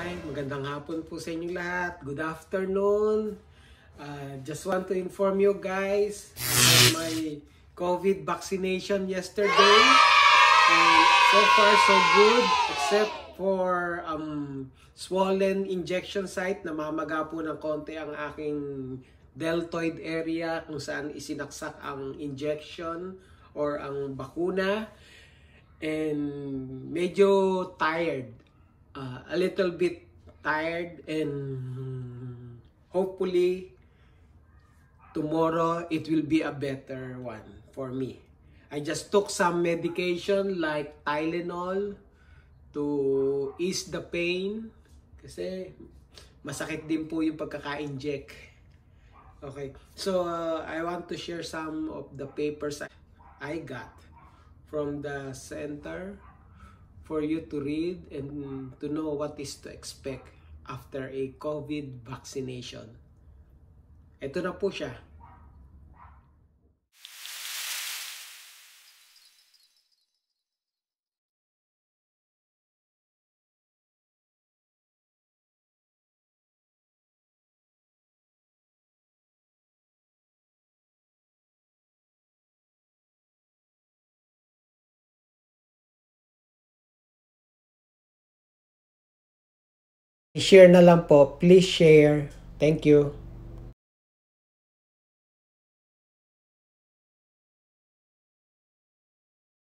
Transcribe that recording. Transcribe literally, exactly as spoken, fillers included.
Hi, magandang hapon po sa inyong lahat. Good afternoon. Uh, just want to inform you guys on my COVID vaccination yesterday. And so far so good, except for um, swollen injection site. Namamaga po ng konti ang aking deltoid area kung saan isinaksak ang injection or ang bakuna. And medyo tired. Uh, a little bit tired, and hopefully tomorrow it will be a better one for me. I just took some medication like Tylenol to ease the pain kasi masakit din po yung pagkaka-inject. Okay, so uh, I want to share some of the papers I got from the center for you to read and to know what is to expect after a COVID vaccination. Ito na po siya. I-share na lang po. Please share. Thank you.